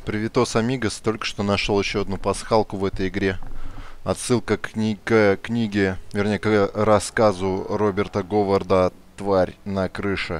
Привитос, амигос. Только что нашел еще одну пасхалку в этой игре. Отсылка к книге, вернее, к рассказу Роберта Говарда «Тварь на крыше».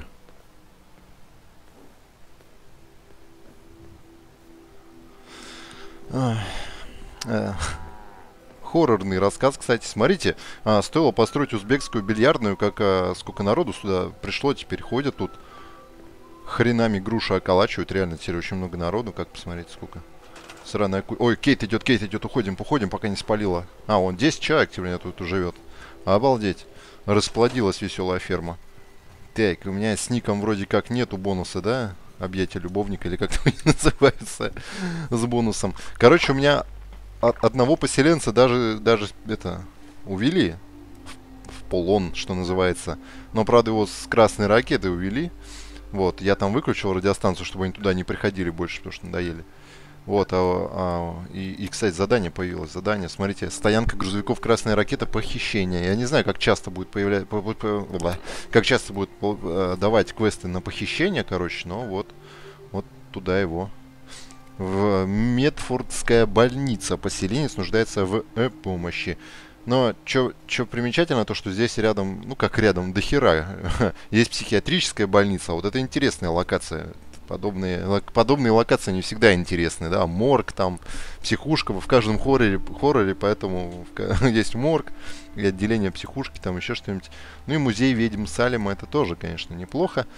Ах, э, Хоррорный рассказ, кстати. Смотрите, стоило построить узбекскую бильярдную, как сколько народу сюда пришло, теперь ходят тут. Хренами груши околачивают, реально теперь очень много народу, как посмотреть сколько. Сраная Ой, Кейт идет, уходим, пока не спалила. Он 10 человек теперь у меня тут живет. Обалдеть. Расплодилась веселая ферма. Так, у меня с ником вроде как нету бонуса, да? Объятие любовника, или как-то они называются, с бонусом. Короче, у меня одного поселенца даже это увели в полон, что называется. Но, правда, его с красной ракеты увели. Вот, я там выключил радиостанцию, чтобы они туда не приходили больше, потому что надоели. Вот, кстати, задание появилось. Задание, смотрите, стоянка грузовиков «Красная ракета», похищение. Я не знаю, как часто будет как часто будет давать квесты на похищение, короче, но вот туда его. В Медфордская больница. Поселенец нуждается в помощи. Но что примечательно, то что здесь рядом, ну как рядом, до хера, есть психиатрическая больница. Вот это интересная локация. Подобные локации не всегда интересны, да, морг там, психушка, в каждом хорроре, поэтому есть морг и отделение психушки, там еще что-нибудь. Ну и музей ведьм Салема, это тоже, конечно, неплохо.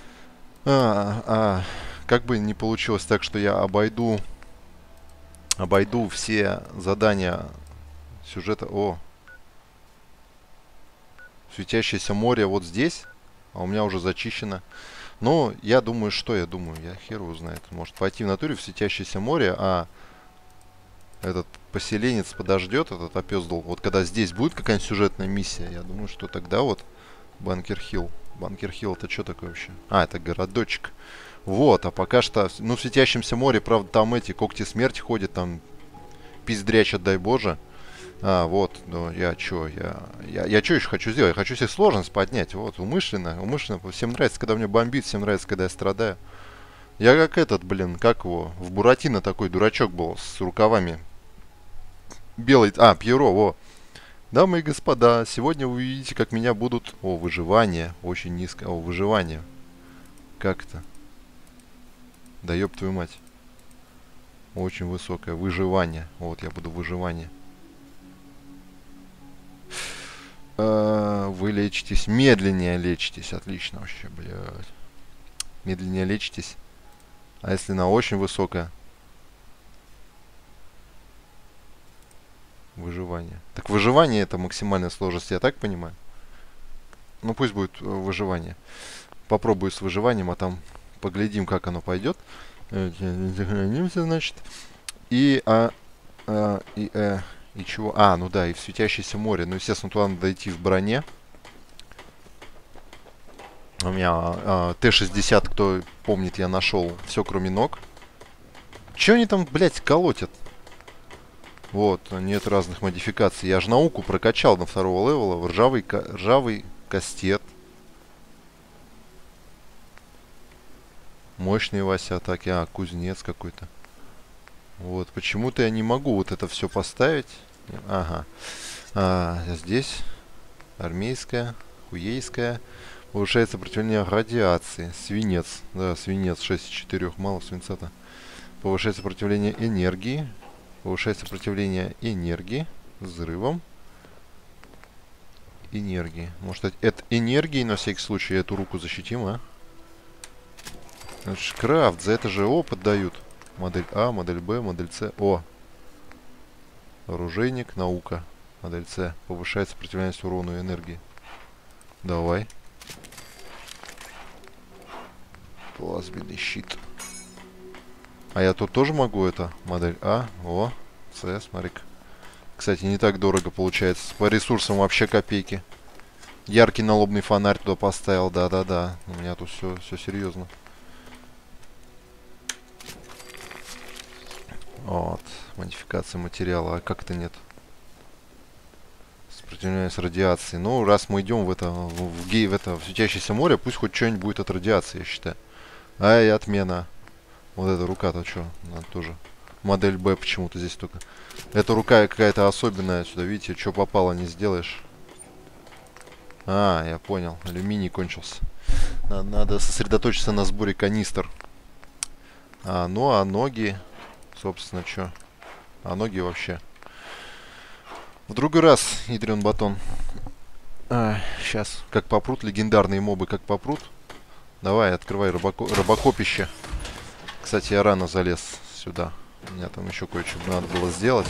Как бы не получилось так, что я обойду все задания сюжета. Светящееся море вот здесь, а у меня уже зачищено. Но я думаю, я хер его знает. Может пойти в натуре в светящееся море, а этот поселенец подождет, этот опездал. Вот когда здесь будет какая-нибудь сюжетная миссия, я думаю, что тогда вот Банкер Хилл. Банкер Хилл это что такое вообще? Это городочек. Вот, а пока что, ну, в светящемся море, правда, там эти когти смерти ходят, там пиздрячат, дай боже. Вот, ну, я что еще хочу сделать? Я хочу себе сложность поднять, вот, умышленно, всем нравится, когда мне бомбит, всем нравится, когда я страдаю. Я как как его, в Буратино такой дурачок был, с рукавами. Белый, Пьеро, во. Дамы и господа, сегодня вы увидите, как меня будут... выживание, очень низко, выживание. Как это? Да ёб твою мать. Очень высокое, выживание, вот, я буду выживание. Вы лечитесь, медленнее лечитесь. Отлично вообще, блядь. Медленнее лечитесь. А если на очень высокое? Выживание. Так выживание это максимальная сложность, я так понимаю? Ну пусть будет выживание. Попробую с выживанием, а там поглядим, как оно пойдет. Сохранимся, значит. И чего? Ну да, и в светящееся море. Ну, естественно, туда надо дойти в броне. У меня Т-60, кто помнит, я нашел все, кроме ног. Че они там, блядь, колотят? Вот, нет разных модификаций. Я же науку прокачал до 2-го левела. Ржавый кастет. Мощные Вася атаки. Кузнец какой-то. Вот, почему-то я не могу вот это все поставить. Ага. Здесь армейская, хуейская. Повышает сопротивление радиации. Свинец. Да, свинец 6 из 4. Мало свинца-то. Повышает сопротивление энергии. Повышает сопротивление энергии. Взрывом. Энергии. Может, это энергии, на всякий случай, эту руку защитим, Это ж крафт, за это же опыт дают. Модель А, модель Б, модель С. Оружейник, наука. Модель С. Повышает сопротивляемость урону и энергии. Давай. Плазменный щит. Я тут тоже могу это? Модель А. С, смотри-ка. Кстати, не так дорого получается. По ресурсам вообще копейки. Яркий налобный фонарь туда поставил. Да. У меня тут все серьезно. Вот. Модификация материала. А как это нет? Сопротивляемость радиации. Ну, раз мы идем в светящееся море, пусть хоть что-нибудь будет от радиации, я считаю. И отмена. Вот эта рука-то что? Она тоже. Модель Б почему-то здесь только. Эта рука какая-то особенная сюда. Видите, что попало, не сделаешь. А, я понял. Алюминий кончился. Надо сосредоточиться на сборе канистр. Ну, а ноги... Собственно, что? А ноги вообще... В другой раз, ядрен батон. Сейчас. Как попрут, легендарные мобы как попрут. Давай, открывай рыбакопище. Кстати, я рано залез сюда. У меня там еще кое-что надо было сделать.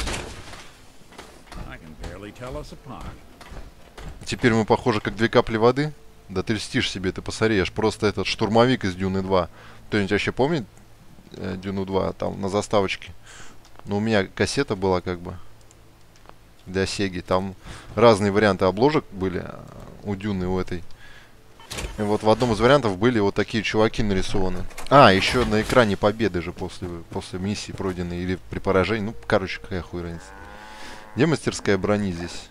Теперь мы похожи как две капли воды. Да ты льстишь себе, ты посореешь. Просто этот штурмовик из Дюны 2. Кто-нибудь вообще помнит Дюну 2? Там на заставочке. Ну, у меня кассета была как бы для Сеги. Там разные варианты обложек были у Дюны, у этой. И вот в одном из вариантов были вот такие чуваки нарисованы. Еще на экране победы же после миссии пройденной или при поражении. Ну, короче, какая хуй разница. Где мастерская брони здесь?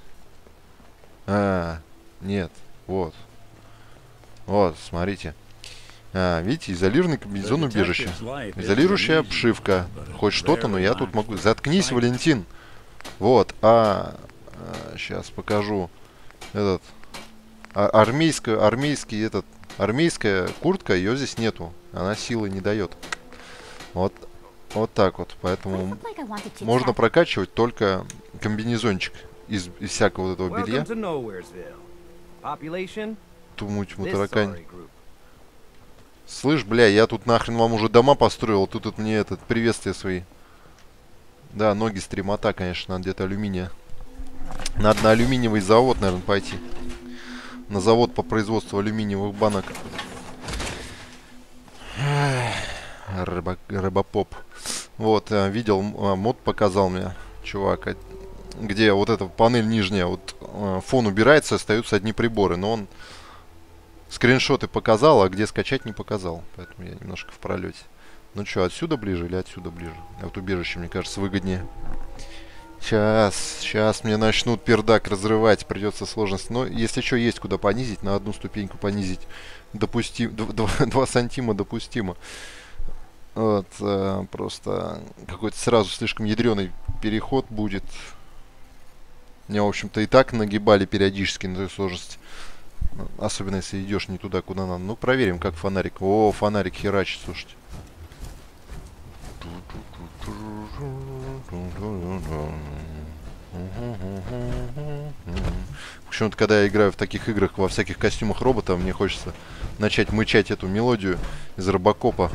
Нет. Вот. Вот, смотрите. Видите, изолированный комбинезон убежища. Изолирующая обшивка. Хоть что-то, но я тут могу... Заткнись, Валентин! Вот, сейчас покажу. Этот... Армейская куртка, ее здесь нету. Она силы не дает. Вот так вот. Поэтому можно прокачивать только комбинезончик из всякого вот этого белья. Тумуть-му таракань. Слышь, бля, я тут нахрен вам уже дома построил. Тут мне этот приветствия свои. Да, ноги стремота, конечно, надо где-то алюминия. Надо на алюминиевый завод, наверное, пойти. На завод по производству алюминиевых банок. Рыбопоп. Вот, видел, мод показал мне, чувак, где вот эта панель нижняя, вот фон убирается, остаются одни приборы, но он скриншоты показал, а где скачать не показал. Поэтому я немножко в пролете. Ну что, отсюда ближе или отсюда ближе? А вот убежище, мне кажется, выгоднее. Сейчас мне начнут пердак разрывать, придется сложность. Но если что, есть куда понизить, на одну ступеньку понизить. 2 сантима допустимо. Вот, просто какой-то сразу слишком ядреный переход будет. Меня, в общем-то, и так нагибали периодически на той сложности. Особенно, если идешь не туда, куда надо. Ну, проверим, как фонарик. О, фонарик херачит, слушайте. Почему-то, когда я играю в таких играх во всяких костюмах робота, мне хочется начать мычать эту мелодию из Робокопа.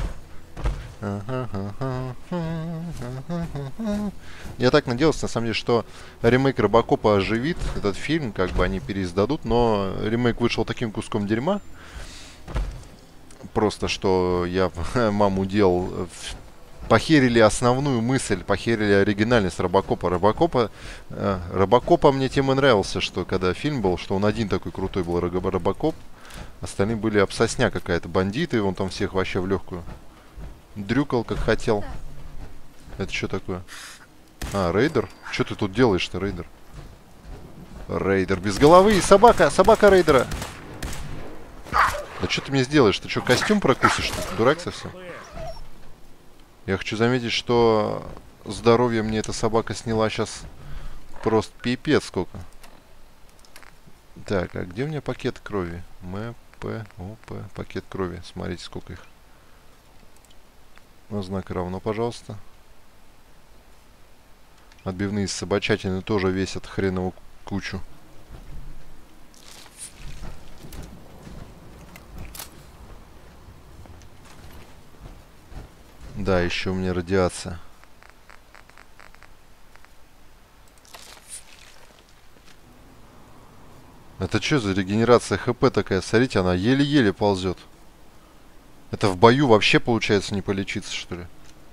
Я так надеялся, на самом деле, что ремейк Робокопа оживит этот фильм, как бы они переиздадут, но ремейк вышел таким куском дерьма. Просто, что я маму делал... Похерили основную мысль, похерили оригинальность Робокопа. Робокопа мне тем и нравился, что когда фильм был, что он один такой крутой был, Робокоп. Остальные были обсосня какая-то, бандиты, он там всех вообще в легкую дрюкал, как хотел. Это что такое? Рейдер? Что ты тут делаешь-то, Рейдер? Рейдер без головы и собака Рейдера. Да что ты мне сделаешь? Ты что, костюм прокусишь? Ты дурак совсем? Я хочу заметить, что здоровье мне эта собака сняла сейчас просто пипец сколько. Так, а где у меня пакет крови? Пакет крови. Смотрите, сколько их. На знак равно, пожалуйста. Отбивные собачатины тоже весят хреновую кучу. Да, еще у меня радиация. Это что за регенерация ХП такая? Смотрите, она еле-еле ползет. Это в бою вообще получается не полечиться, что ли?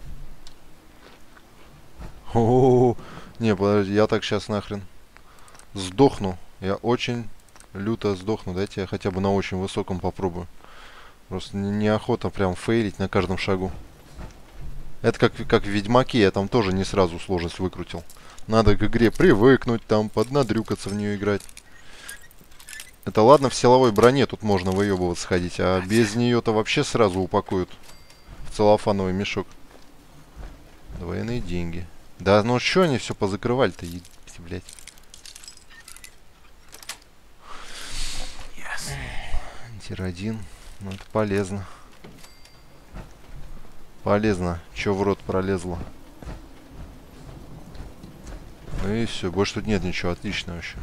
О-о-о. Не, подожди, я так сейчас нахрен сдохну. Я очень люто сдохну. Дайте я хотя бы на очень высоком попробую. Просто неохота прям фейлить на каждом шагу. Это как в Ведьмаке, я там тоже не сразу сложность выкрутил. Надо к игре привыкнуть, там поднадрюкаться в нее играть. Это ладно, в силовой броне тут можно выебываться ходить, а без нее-то вообще сразу упакуют в целлофановый мешок. Двойные деньги. Да ну что они все позакрывали-то, блядь. Тир-1. Ну это полезно. Полезно. Че в рот пролезло. Ну и все. Больше тут нет ничего. Отлично вообще.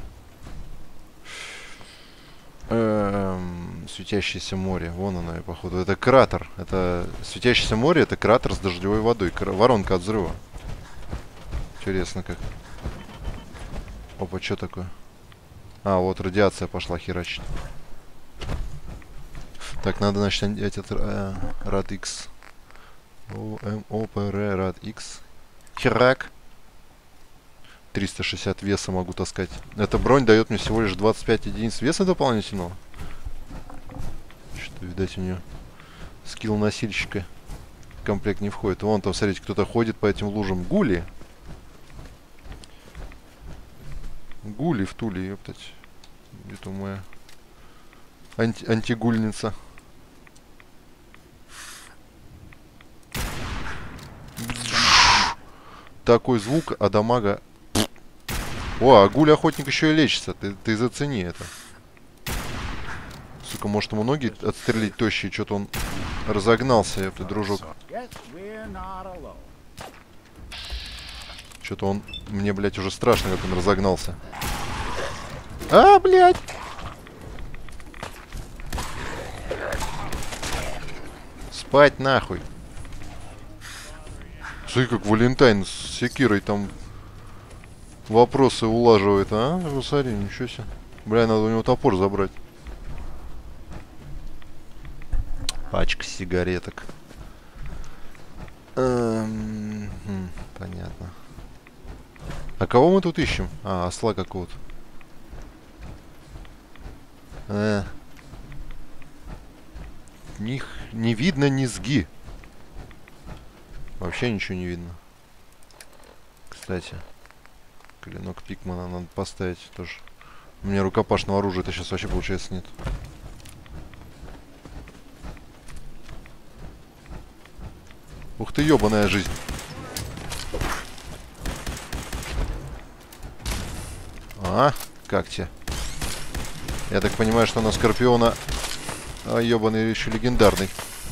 Светящееся море. Вон оно, походу. Это кратер. Это светящееся море. Это кратер с дождевой водой. Воронка от взрыва. Интересно как. Опа, что такое? А, вот радиация пошла херачить. Так, надо, значит, этот рад X. ОМОПР рад X. Херак. 360 веса могу таскать. Эта бронь дает мне всего лишь 25 единиц веса дополнительного. Что, видать, у нее скилл носильщика в комплект не входит. Вон там, смотрите, кто-то ходит по этим лужам. Гули. Гули в Туле, ёптать. Где-то моя антигульница. Такой звук, а дамага... О, а гуль-охотник еще и лечится. Ты зацени это. Сука, может ему ноги отстрелить тощие? Что-то он разогнался, ёпта, дружок. Что-то он... Мне, блядь, уже страшно, как он разогнался. А, блядь! Спать нахуй. Смотри, как Валентайн с секирой там вопросы улаживает, а? Смотри, ничего себе. Бля, надо у него топор забрать. Пачка сигареток. Понятно. А кого мы тут ищем? А, осла какого-то. Них не видно низги. Вообще ничего не видно. Кстати, клинок Пикмана надо поставить тоже. У меня рукопашного оружия-то сейчас вообще, получается, нет. Ух ты, ёбаная жизнь. А, как тебе? Я так понимаю, что на Скорпиона... А, ёбаный, еще легендарный.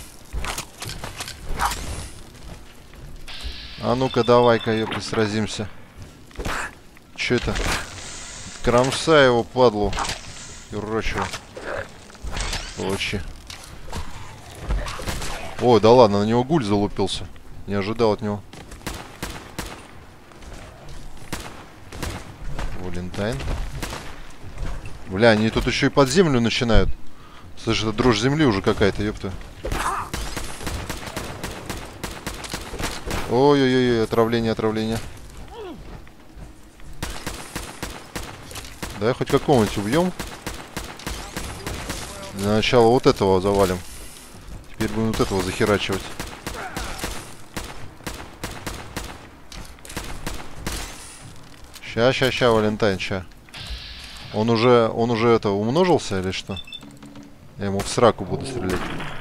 А ну-ка, давай-ка, ёпта, сразимся. Чё это? Кромсай его, падлу. Юрочего. Получи. Ой, да ладно, на него гуль залупился. Не ожидал от него. Валентайн. Бля, они тут еще и под землю начинают. Слышь, это дрожь земли уже какая-то, ёпта. Ой-ой-ой, отравление, отравление. Давай хоть какого-нибудь убьем. Для начала вот этого завалим. Теперь будем вот этого захерачивать. Ща, Валентайн, ща. Он уже это умножился или что? Я ему в сраку буду стрелять.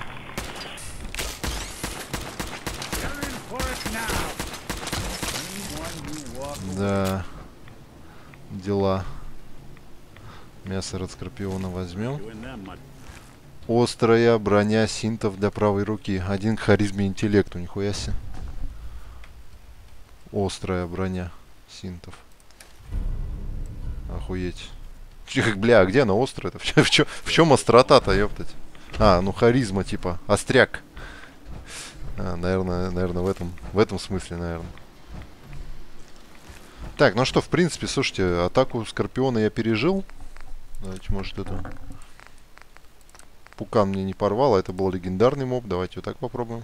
Да. Дела. Мясо от Скорпиона возьмем. Острая броня синтов для правой руки. 1 к харизме интеллекту. Нихуя себе. Острая броня синтов. Охуеть. Бля, а где она острая-то? В чем острота-то, ёптать? А, ну харизма типа. Остряк. А, наверное, в этом смысле, наверное. Так, ну что, в принципе, слушайте, атаку Скорпиона я пережил. Давайте, может, это... Пукан мне не порвал, а это был легендарный моб. Давайте вот так попробуем.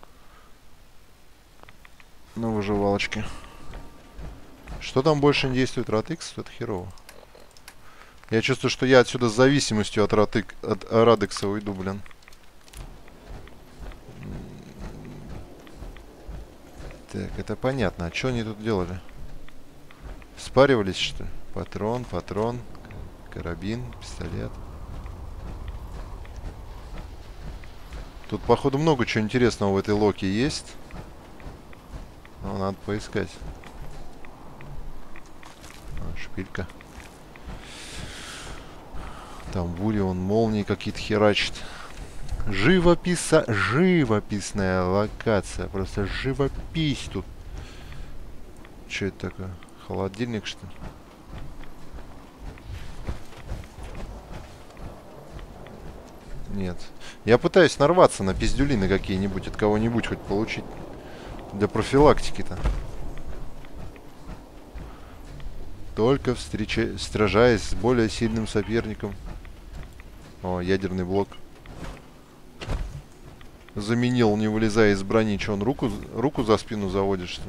На выживалочке. Что там больше не действует? Радекс? Это херово. Я чувствую, что я отсюда с зависимостью от Радекса уйду, блин. Так, это понятно. А что они тут делали? Спаривались, что ли? Патрон, карабин, пистолет. Тут, походу, много чего интересного в этой локе есть. Ну, надо поискать. Шпилька. Там бури, он молнии какие-то херачит. Живописная локация. Просто живопись тут. Что это такое? Холодильник, что ли? Нет. Я пытаюсь нарваться на пиздюлины какие-нибудь, от кого-нибудь хоть получить. Для профилактики-то. Только сражаясь с более сильным соперником. О, ядерный блок. Заменил, не вылезая из брони. Че, он руку за спину заводит, что ли?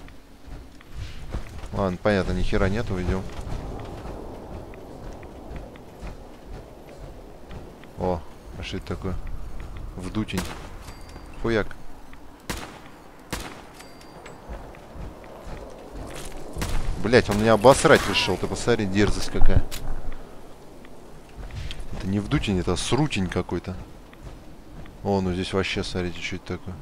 Ладно, понятно, ни хера нету, идем. О, а что это такое? Вдутень. Хуяк. Блять, он меня обосрать решил. Ты посмотри, дерзость какая. Это не вдутень, это срутень какой-то. О, ну здесь вообще, смотрите, что это такое.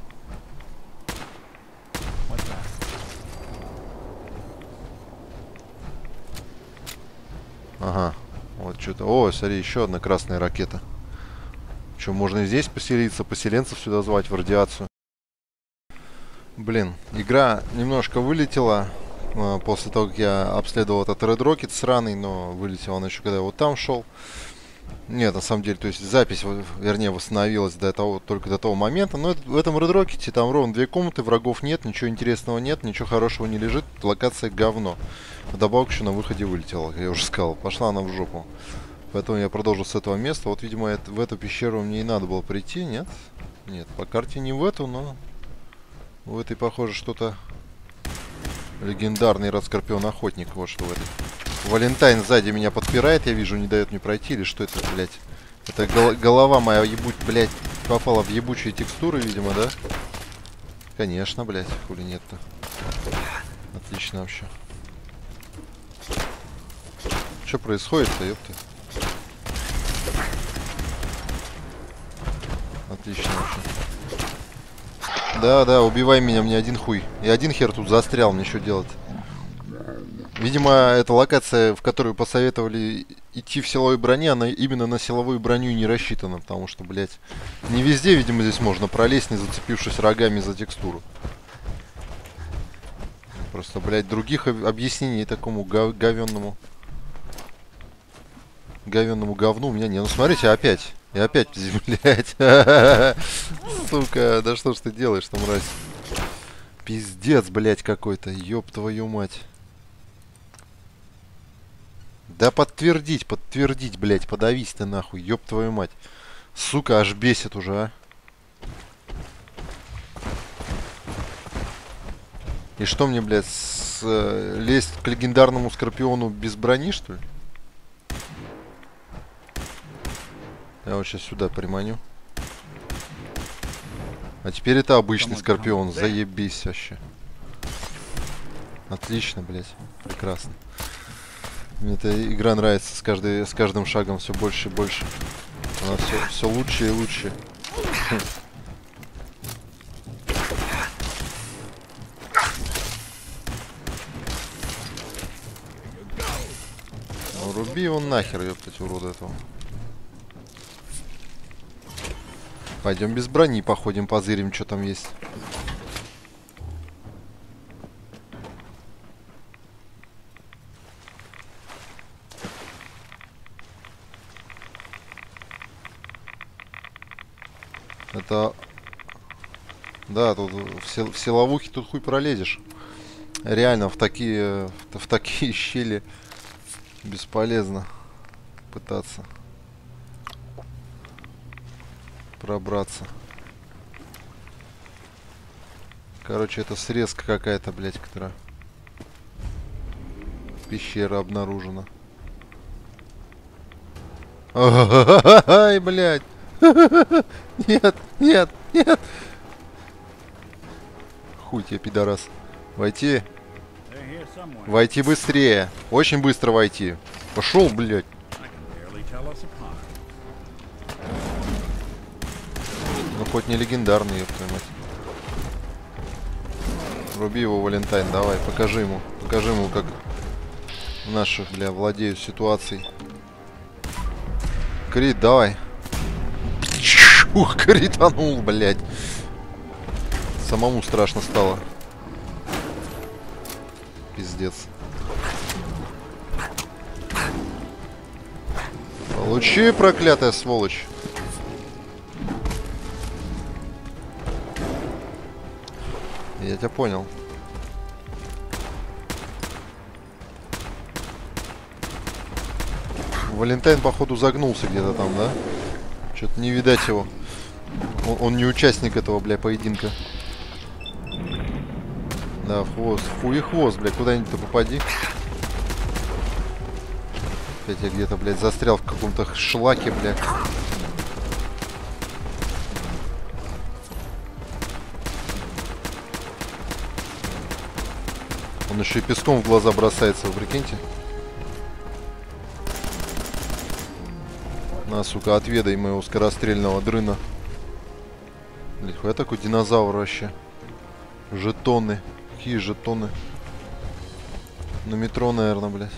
Ага, вот что-то. О, смотри, еще одна красная ракета. Что, можно и здесь поселиться, поселенцев сюда звать в радиацию. Блин, игра немножко вылетела после того, как я обследовал этот Red Rocket сраный, но вылетела она еще, когда я вот там шел. Нет, на самом деле, то есть запись, вернее, восстановилась только до того момента. Но в этом Red Rocket там ровно 2 комнаты, врагов нет, ничего интересного нет, ничего хорошего не лежит, локация говно. Вдобавок еще на выходе вылетела, как я уже сказал, пошла она в жопу. Поэтому я продолжу с этого места. Вот, видимо, в эту пещеру мне и надо было прийти, нет? Нет, по карте не в эту, но в этой, похоже, что-то... Легендарный Раскорпион Охотник, вот что в этой. Валентайн сзади меня подпирает, я вижу, не дает мне пройти. Или что это, блядь? Это голова моя, блядь, попала в ебучие текстуры, видимо, да? Конечно, блядь, хули нет-то. Отлично вообще. Что происходит-то, ёпта? Отлично вообще. Да, убивай меня, мне один хуй. И один хер тут застрял, мне что делать? Видимо, эта локация, в которую посоветовали идти в силовой броне, она именно на силовую броню не рассчитана. Потому что, блядь, не везде, видимо, здесь можно пролезть, не зацепившись рогами за текстуру. Просто, блядь, других объяснений такому говенному говну у меня нет. Ну, смотрите, опять. И опять, блядь. Сука, да что ж ты делаешь-то, мразь? Пиздец, блядь, какой-то. Ёб твою мать. Да подтвердить, блядь, подавись ты нахуй, ёб твою мать. Сука, аж бесит уже, а. И что мне, блядь, лезть к легендарному Скорпиону без брони, что ли? Я вот сейчас сюда приманю. А теперь это обычный Скорпион, заебись вообще. Отлично, блядь, прекрасно. Мне эта игра нравится с каждым шагом все больше и больше. Она все лучше и лучше. Ну, руби его нахер, ёптать, урода этого. Пойдем без брони походим, позырим, что там есть. Это... Да, тут в силовухе тут хуй пролезешь. Реально, в такие щели бесполезно пытаться пробраться. Короче, это срезка какая-то, блядь, которая... Пещера обнаружена. Ай, блядь. Нет, нет, нет. Хуй тебе, пидорас. Войти. Войти быстрее. Очень быстро войти. Пошел, блядь. Ну, хоть не легендарный, ёб твою мать. Руби его, Валентайн, давай, покажи ему, как наши, бля, владеют ситуацией. Крит, давай. Ух, кританул, блядь. Самому страшно стало. Пиздец. Получи, проклятая сволочь. Я тебя понял. Валентайн, походу, загнулся где-то там, да? Что-то не видать его. Он не участник этого, бля, поединка. Да, в хвост. Фу и хвост, бля, куда-нибудь-то попади. Опять я где-то, блядь, застрял в каком-то шлаке, бля. Он еще и песком в глаза бросается, вы прикиньте. На, сука, отведай моего скорострельного дрына. Блять, я такой динозавр вообще. Жетоны. Какие жетоны? На метро, наверное, блядь.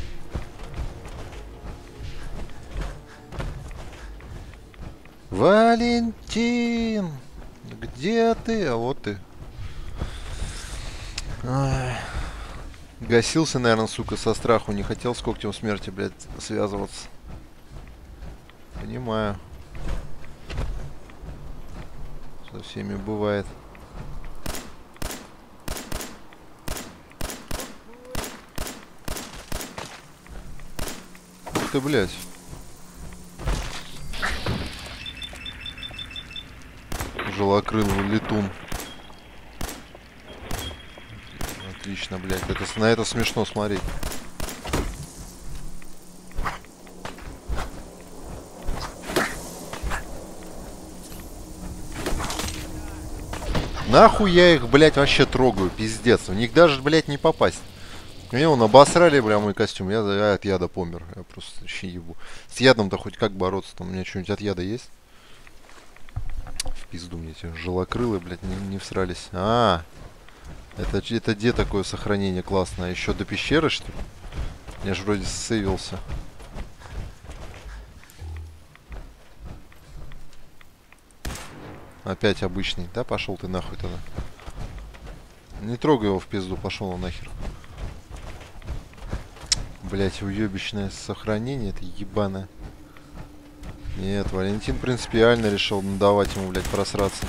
Валентин! Где ты? А вот ты. Ай. Гасился, наверное, сука, со страху. Не хотел с когтем смерти, блядь, связываться. Понимаю. Со всеми бывает. Ух ты, блядь. Желокрылый летун. Отлично, блядь. На это смешно смотреть. Нахуй я их, блядь, вообще трогаю, пиздец. В них даже, блядь, не попасть. Мне вон обосрали, бля, мой костюм. Я от яда помер. Я просто вообще ебу. С ядом-то хоть как бороться? Там у меня что-нибудь от яда есть? В пизду мне эти желокрылые, блядь, не всрались. Это где такое сохранение классное? Еще до пещеры, что ли? Я же вроде сейвился. Опять обычный. Да пошел ты нахуй тогда. Не трогай его в пизду, пошел он нахер. Блять, уебищное сохранение, это ебаное. Нет, Валентин принципиально решил надавать ему, блять, просраться.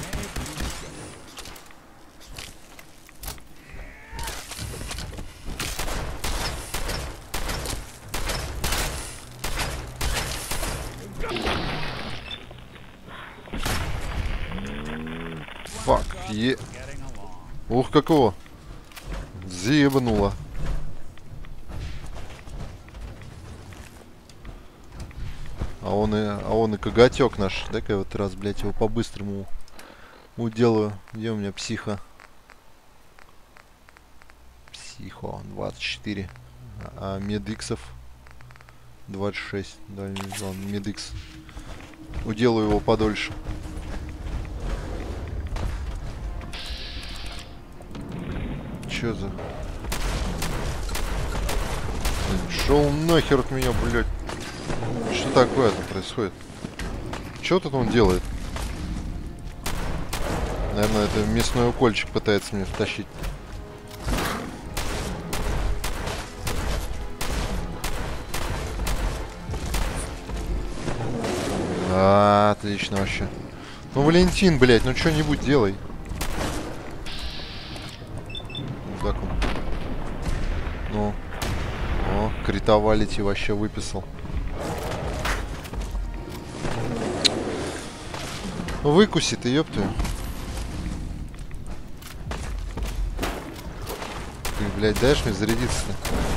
Фак, Ух, какого! Заебануло. А он и коготек наш. Дай-ка я вот раз, блядь, его по-быстрому уделаю. Где у меня психа? Психо 24. А медиксов 26. Да, ладно, медикс. Уделаю его подольше. Чё за... Шел нахер от меня, блядь. Что такое-то происходит? Что тут он делает? Наверное, это мясной укольчик пытается мне втащить. Отлично вообще. Ну, Валентин, блядь, ну что-нибудь делай. Как он? Ну. О, критовалити вообще выписал. Выкуси ты, ёпты. Ты, блядь, даешь мне зарядиться-то?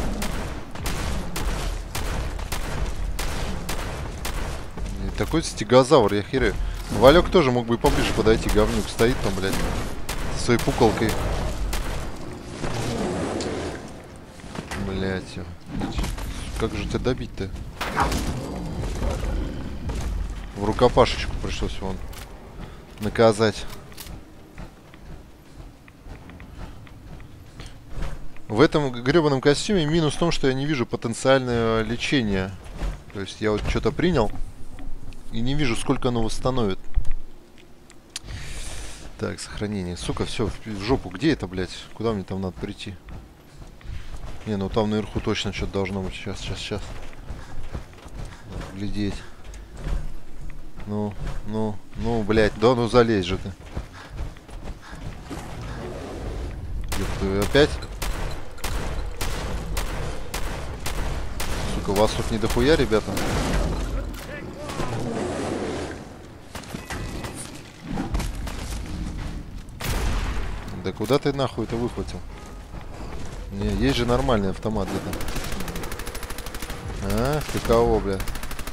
Такой стегозавр, я херю. Валек тоже мог бы и поближе подойти, говнюк стоит там, блядь, со своей пуколкой. Блядь, как же тебя добить-то? В рукопашечку пришлось вон наказать. В этом гребаном костюме минус в том, что я не вижу потенциальное лечение. То есть я вот что-то принял и не вижу, сколько оно восстановит. Так, сохранение. Сука, все, в жопу. Где это, блядь? Куда мне там надо прийти? Не, ну там наверху точно что-то должно быть. Сейчас. Глядеть. Ну, блядь. Да ну залезь же ты. Ёпта, опять? Сука, вас тут не дохуя, ребята? Да куда ты нахуй это выхватил? Не, есть же нормальный автомат где-то. А, ты кого, блядь?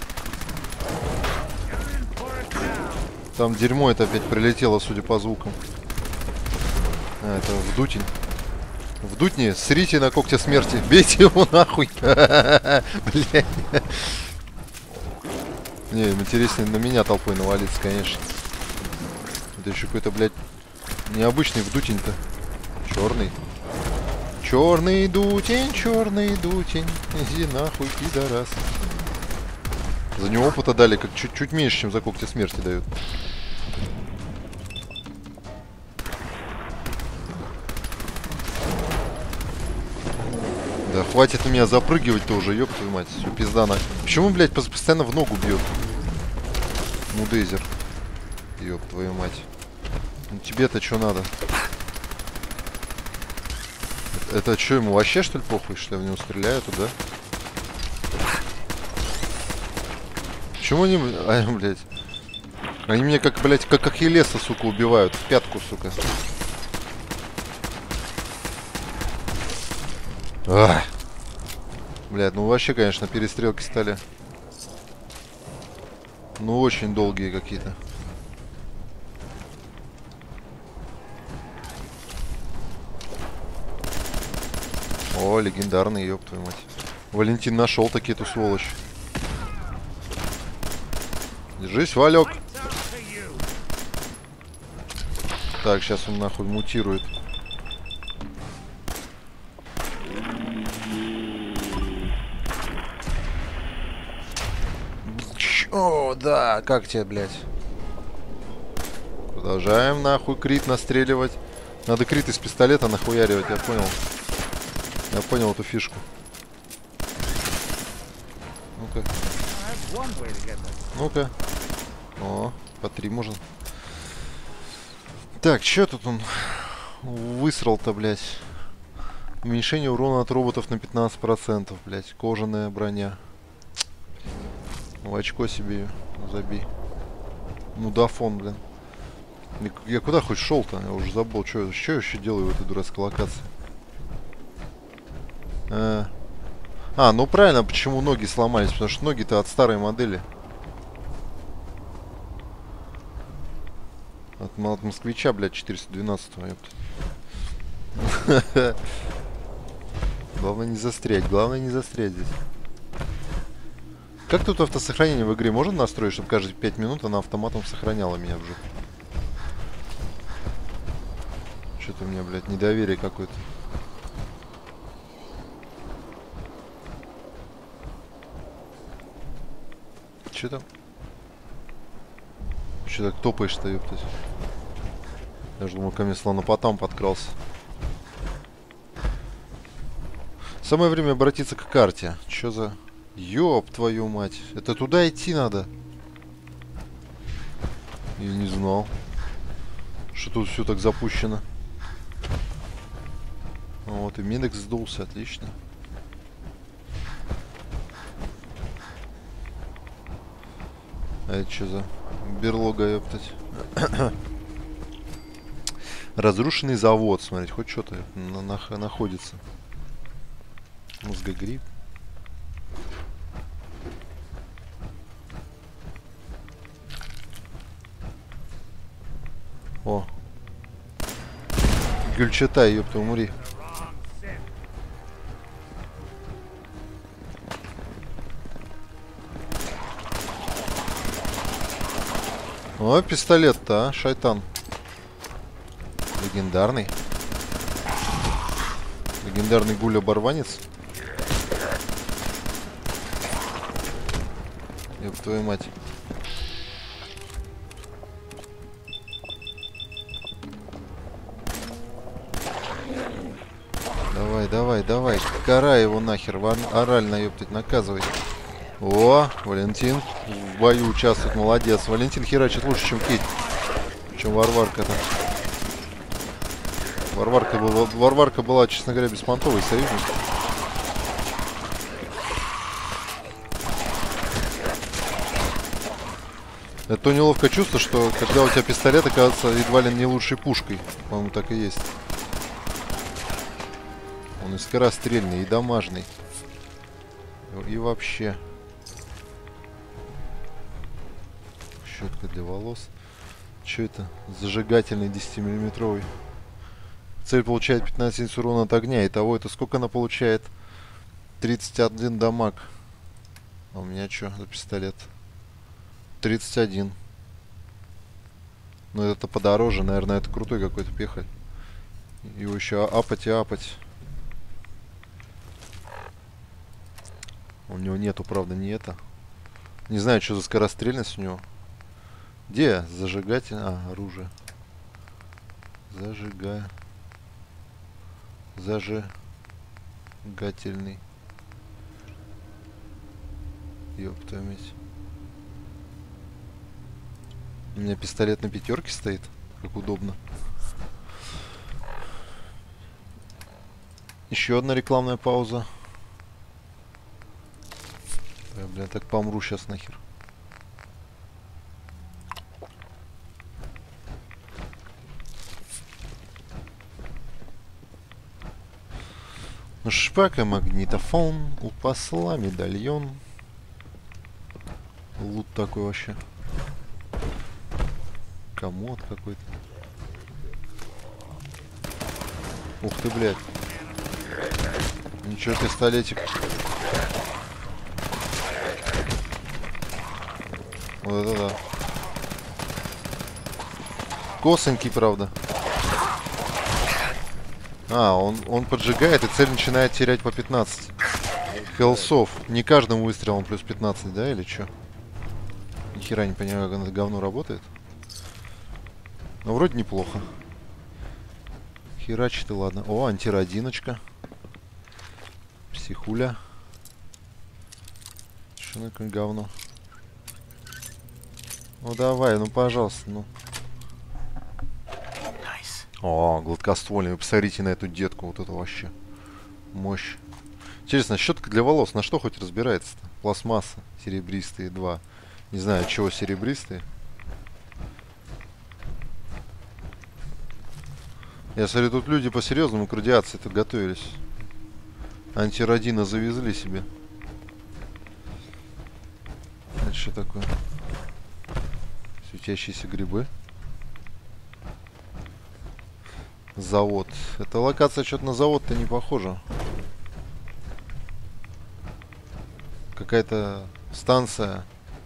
Там дерьмо это опять прилетело, судя по звукам. А, это вдутень. Вдутни, срите на когте смерти. Бейте его нахуй. Блядь. Не, интереснее на меня толпой навалиться, конечно. Это еще какой-то, блядь, необычный вдутень-то. Черный. Черный дутень, иди нахуй, пидорас. За него опыта дали, как чуть меньше, чем за когти смерти дают. Да хватит на меня запрыгивать-то уже, ёб твою мать. Все, пизда на. Почему, блядь, постоянно в ногу бьет? Мудейзер. Ёб твою мать. Ну тебе-то что надо? Это что, ему вообще, что ли, похуй, что я в него стреляю туда? Почему они, блядь? Они меня как, блядь, как Ахиллеса, сука, убивают. В пятку, сука. Ах. Блядь, ну вообще, конечно, перестрелки стали. Ну, очень долгие какие-то. О, легендарный, ёб твою мать. Валентин нашел таки эту сволочь. Держись, Валек. Так, сейчас он нахуй мутирует. О, да, как тебе, блядь? Продолжаем нахуй крит настреливать. Надо крит из пистолета нахуяривать, я понял. Я понял эту фишку. Ну-ка. Ну-ка. О, по 3 можно. Так, что тут он высрал-то, блядь? Уменьшение урона от роботов на 15%, блядь. Кожаная броня. В очко себе ее забей. Мудафон, блин. Я куда хоть шел-то? Я уже забыл, что я еще делаю в этой дурацкой локации. Ну правильно, почему ноги сломались? Потому что ноги-то от старой модели. От москвича, блядь, 412-го, ёпта. Главное не застрять, здесь. Как тут автосохранение в игре можно настроить, чтобы каждые 5 минут она автоматом сохраняла меня в жопу? Что-то у меня, блядь, недоверие какое-то. Че там? Че так топаешь-то, ёптать? Я же думал, ко мне слонопотам подкрался. Самое время обратиться к карте. Че за... Ёб твою мать. Это туда идти надо? Я не знал, что тут все так запущено. Вот и Минекс сдулся, отлично. А это что за берлога, ёптать? Разрушенный завод, смотреть, хоть что-то находится. Мозгогриб. О. Гюльчатай, ёпта, умри. О, пистолет-то, а, шайтан. Легендарный. Легендарный гуль-оборванец. Ёб твою мать. Давай, давай, давай. Карай его нахер. Орально, ёптать, наказывай. О, Валентин в бою участвует. Молодец. Валентин херачит лучше, чем Кейт. Чем Варварка-то. Варварка была, честно говоря, беспонтовый союзник. Это то неловкое чувство, что когда у тебя пистолет оказывается едва ли не лучшей пушкой. По-моему, так и есть. Он и скорострельный, и дамажный. И вообще. Щетка для волос. Что это? Зажигательный 10-миллиметровый. Цель получает 15 единиц урона от огня. Итого это сколько она получает? 31 дамаг. А у меня что за пистолет? 31. Ну это подороже. Наверное, это крутой какой-то пехарь. Его еще апать и апать. У него нету, правда, не это. Не знаю, что за скорострельность у него. Где зажигатель? А, оружие. Зажигательный. Ёб твою мать. У меня пистолет на 5 стоит. Как удобно. Еще одна рекламная пауза. Я, блин, так помру сейчас нахер. Ну, шпака, магнитофон, у посла медальон. Лут такой вообще. Комод какой-то. Ух ты, блядь. Ничего, пистолетик. Вот это да. Косонький, правда. А, он поджигает, и цель начинает терять по 15 хелсов. Не каждым выстрелом плюс 15, да, или что? Ни хера не понимаю, как это говно работает. Но вроде неплохо. Херачит и ладно. О, антирадиночка. Психуля. Что на какое говно? Ну давай, ну пожалуйста, ну. О, гладкоствольный. Вы посмотрите на эту детку. Вот это вообще. Мощь. Интересно, щетка для волос на что хоть разбирается-то? Пластмасса. Серебристые 2. Не знаю, от чего серебристые. Я смотрю, тут люди по-серьезному к радиации-то готовились. Антирадина завезли себе. Это что такое? Светящиеся грибы. Завод. Эта локация что-то на завод-то не похожа. Какая-то станция.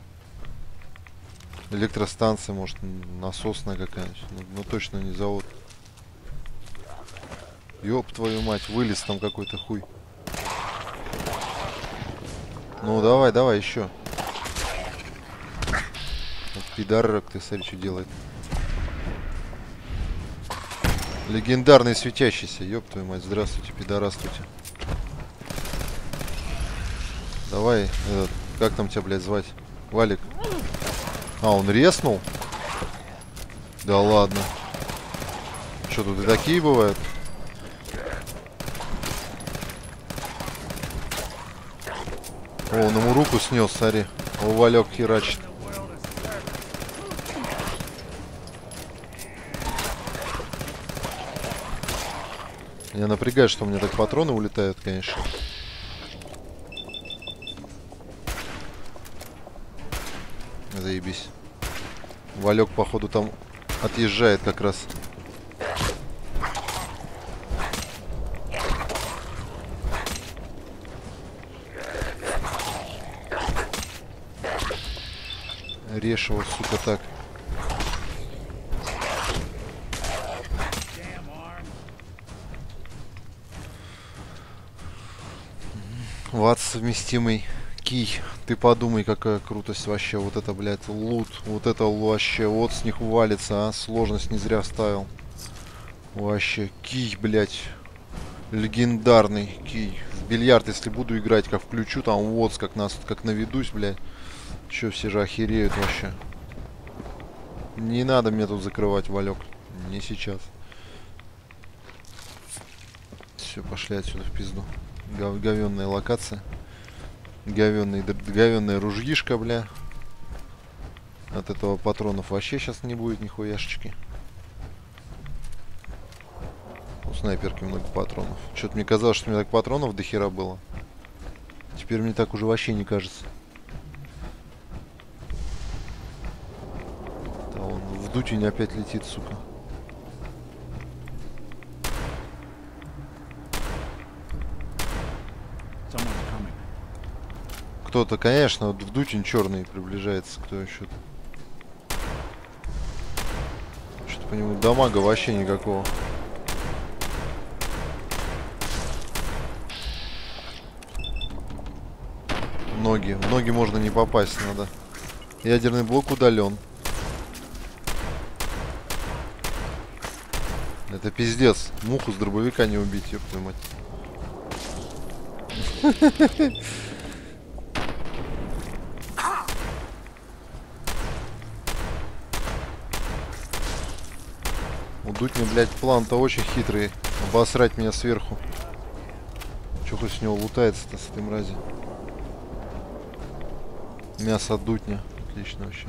Электростанция, может, насосная какая-нибудь. Но точно не завод. Ёб твою мать, вылез там какой-то хуй. Ну давай, давай, еще. Вот пидорок, ты смотри, что делает. Легендарный светящийся, ёб твою мать, здравствуйте, пидорастуйте. Давай, этот, как там тебя, блядь, звать? Валик. А, он резнул? Да ладно. Что, тут и такие бывают? О, он ему руку снес, смотри. О, Валек херачит. Меня напрягает, что у меня так патроны улетают, конечно. Заебись. Валек, походу, там отъезжает как раз. Режь его, сука, так. Ват совместимый кий. Ты подумай, какая крутость вообще. Вот это, блядь, лут. Вот это вообще. Вот с них валится, а. Сложность не зря ставил. Вообще. Кий, блядь. Легендарный кий. В бильярд, если буду играть, как включу, там вот как наведусь, блядь. Че, все же охереют вообще. Не надо мне тут закрывать, Валек. Не сейчас. Все, пошли отсюда в пизду. Говенная локация. Говенная ружьишка, бля. От этого патронов вообще сейчас не будет нихуяшечки. У снайперки много патронов. Что-то мне казалось, что у меня так патронов до хера было. Теперь мне так уже вообще не кажется. Да он в дутень опять летит, сука. Кто-то, конечно, вот в дутень черный приближается. Кто еще? Что-то по нему дамага вообще никакого. Ноги. В ноги можно не попасть, надо. Ядерный блок удален. Это пиздец. Муху с дробовика не убить, ёб твою мать. Удуть мне, блядь, план-то очень хитрый. Обосрать меня сверху. Чё хоть с него лутается-то, с этой мрази? Мясо дутня. Отлично вообще.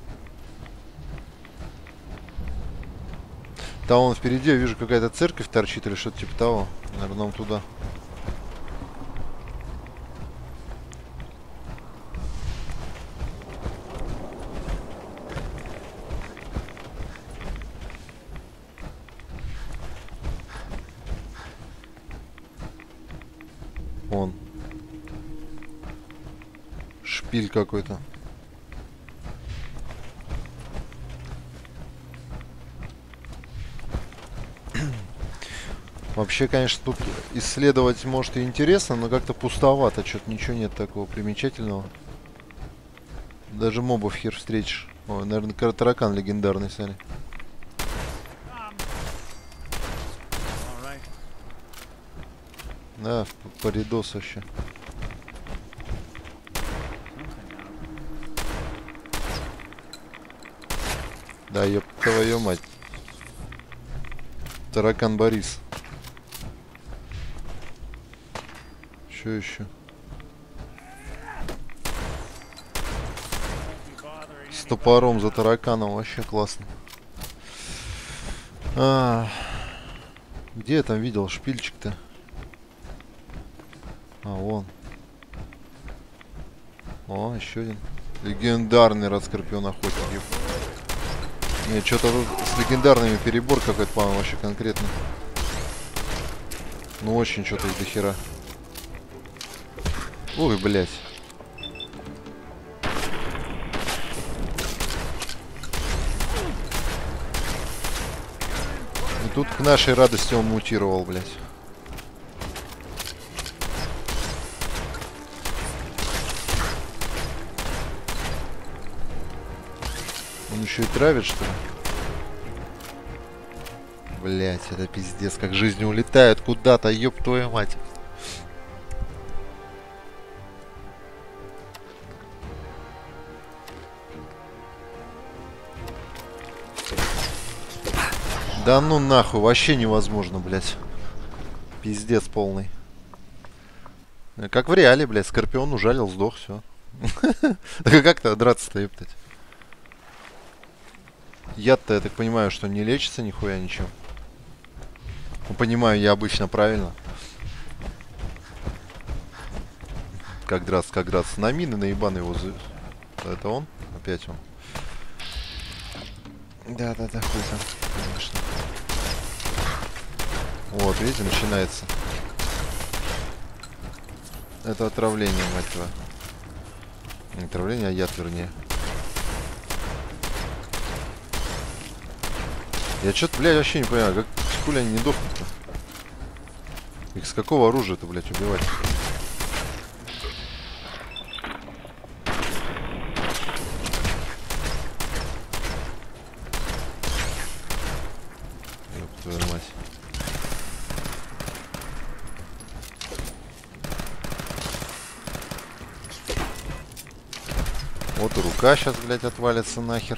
Там вон впереди, я вижу, какая-то церковь торчит или что-то типа того. Наверное, нам туда. Вон. Шпиль какой-то. Вообще, конечно, тут исследовать, может, и интересно, но как-то пустовато. Что-то ничего нет такого примечательного. Даже мобов хер встретишь. Ой, наверное, таракан легендарный, смотри. Да, паридос вообще. Да, ёб твою мать. Таракан Борис. Что еще? С топором за тараканом вообще классно. Где я там видел шпильчик-то? Вон. О, еще один. Легендарный раскорпион охотник. Нет, что-то тут с легендарными перебор какой-то, по-моему, вообще конкретно. Ну, очень что-то из дохера. Ой, блядь. И тут к нашей радости он мутировал, блядь. Он еще и травит, что ли? Блять, это пиздец, как жизни улетают куда-то, ёб твою мать. Да ну нахуй, вообще невозможно, блять. Пиздец полный. Как в реале, блять, Скорпион ужалил, сдох, все. Так как-то драться-то, ептать. Яд-то, я так понимаю, что не лечится нихуя ничем. Ну, понимаю, я обычно правильно. Как драться, как драться. На мины наебан его. Это он? Опять он. Да-да-да, хуй там. Конечно. Вот, видите, начинается. Это отравление, мать твою. Не отравление, а яд, вернее. Я что-то, блядь, вообще не понимаю, как хули они не дохнут-то? Их с какого оружия-то, блядь, убивать? Вот и рука сейчас, блядь, отвалится нахер.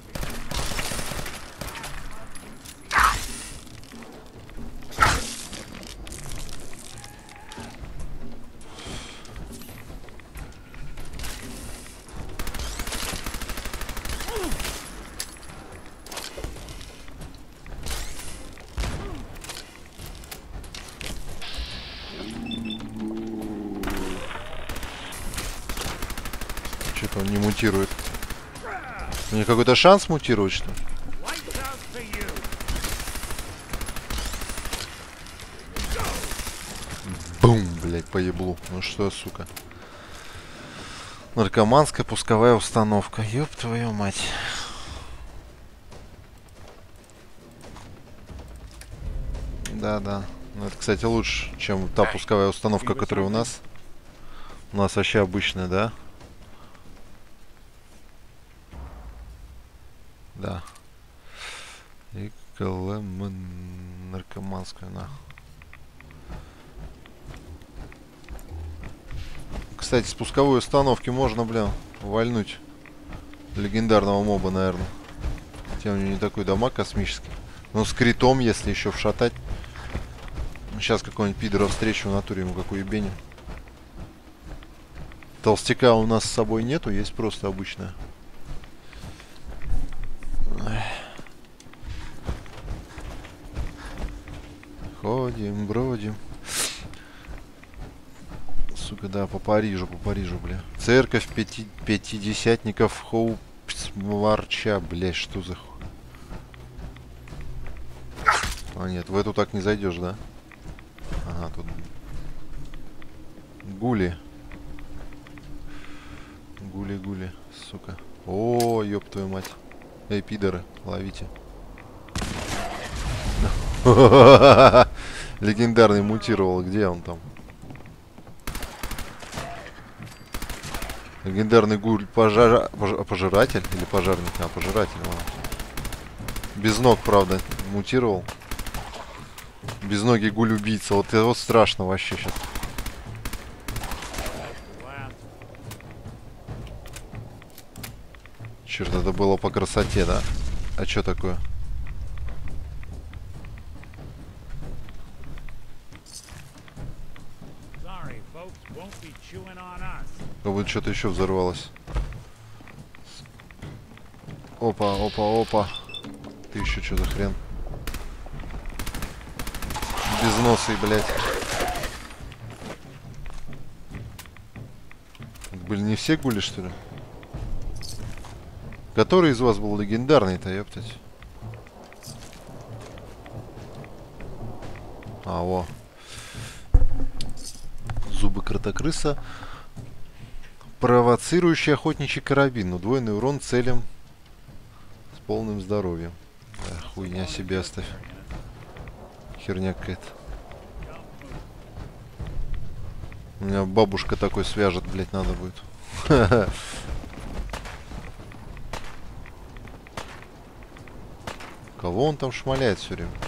Что-то он не мутирует. У него какой-то шанс мутировать, что ли? Бум, блядь, по еблу. Ну что, сука. Наркоманская пусковая установка. Ёб твою мать. Да-да. Ну, это, кстати, лучше, чем та пусковая установка, которая у нас. У нас вообще обычная, да? Да. И наркоманскую, на. Кстати, с пусковой установки можно, бля, вальнуть легендарного моба, наверное. Хотя у него не такой дамаг космический. Но с критом, если еще вшатать. Сейчас какого-нибудь пидора встречу в натуре, ему какую ебеню. Толстяка у нас с собой нету, есть просто обычная. Ходим, бродим. Сука, да, по Парижу, бля. Церковь пятидесятников Хоупсмарча, блядь, что за хуй? А нет, в эту так не зайдешь, да? Ага, тут гули. Гули, сука. О, ёб твою мать. Эй, пидоры, ловите. Легендарный мутировал. Где он там? Легендарный гуль пожиратель или пожарник? А, пожиратель. Ладно. Без ног, правда, мутировал. Безногий гуль убийца. Вот это вот страшно вообще сейчас. Черт, это было по красоте, да? А что такое? Как будто что-то еще взорвалось. Опа, опа, опа. Ты еще что за хрен? Без носа, блядь. Были не все гули, что ли? Который из вас был легендарный-то, ёптать? А, во. Зубы кротокрыса. Провоцирующий охотничий карабин. Удвоенный урон целям с полным здоровьем. Да, хуйня себе оставь. Херня какая-то. У меня бабушка такой свяжет, блять, надо будет. Кого он там шмаляет все время?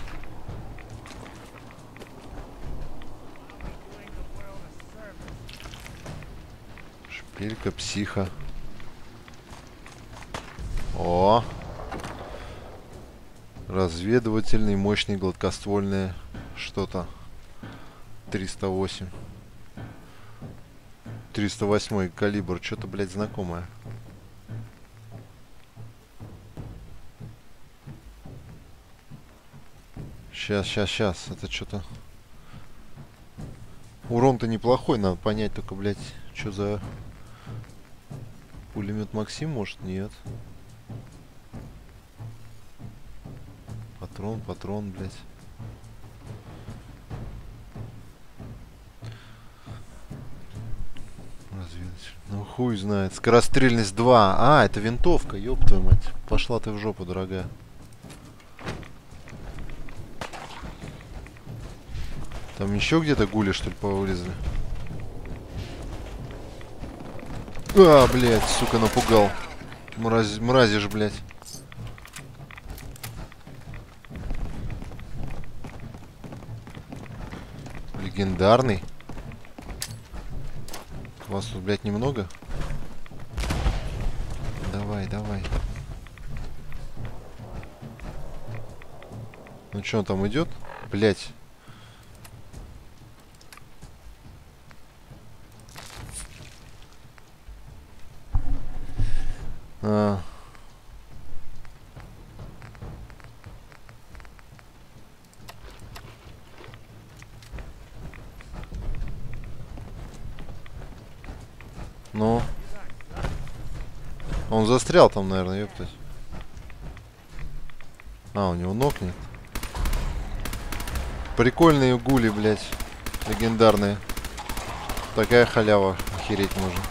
Шпилька, психа. О! Разведывательный, мощный, гладкоствольный что-то. 308. 308 калибр. Что-то, блядь, знакомое. Сейчас. Это что-то... Урон-то неплохой, надо понять только, блядь, что за... Пулемет Максим, может? Нет. Патрон, блядь. Разведыватель. Ну хуй знает. Скорострельность 2. А, это винтовка, ёб твою мать. Пошла ты в жопу, дорогая. Там еще где-то гули, что ли, повылезли? А, блядь, сука, напугал. Мразишь, блядь. Легендарный. Вас тут, блядь, немного? давай. Ну что, он там идет? Блять. Ну. Он застрял там, наверное, ёптать. А, у него ног нет. Прикольные гули, блядь. Легендарные. Такая халява. Охереть можно.